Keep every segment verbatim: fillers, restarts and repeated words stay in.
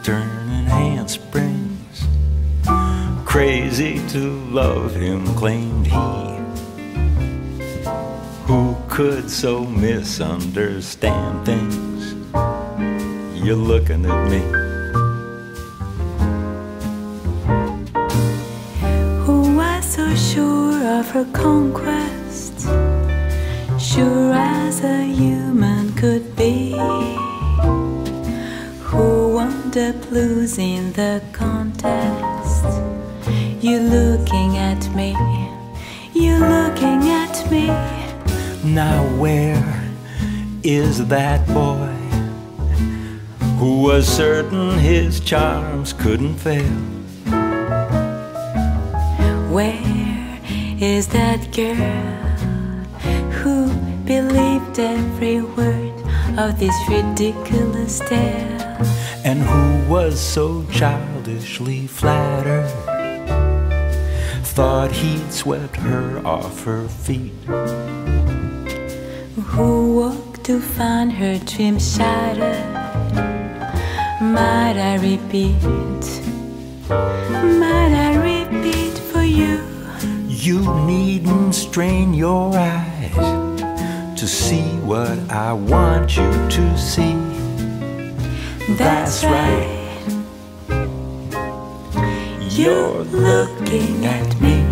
turning handsprings. Crazy to love him, claimed he. Who could so misunderstand things? You're looking at me. Who was so sure of her conquest, sure as a human could be, who wound up losing the contest. You looking at me, you looking at me. Now where is that boy who was certain his charms couldn't fail? Where is that girl who believed every word of this ridiculous tale? And who was so childishly flattered, thought he'd swept her off her feet? Who woke to find her dream shattered? Might I repeat, might I repeat for you? You needn't strain your eyes to see what I want you to see. That's right, you're looking at me.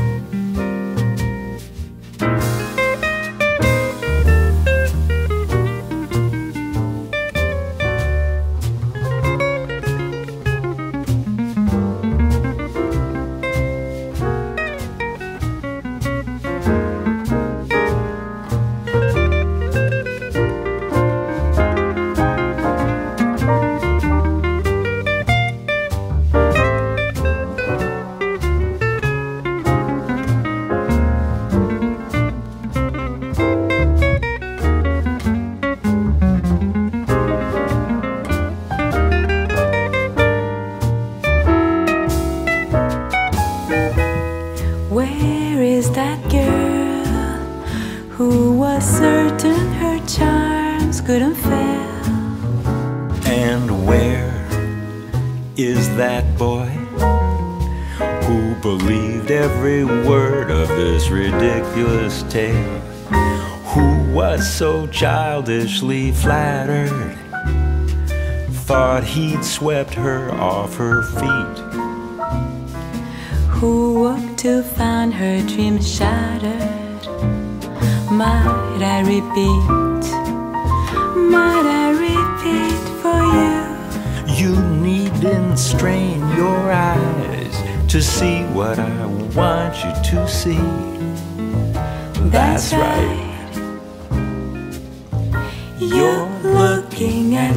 Where is that girl who was certain her charms couldn't fail? And where is that boy who believed every word of this ridiculous tale? Who was so childishly flattered, thought he'd swept her off her feet? Who woke to find her dream shattered? Might I repeat, might I repeat for you? You needn't strain your eyes to see what I want you to see. That's right, you're looking at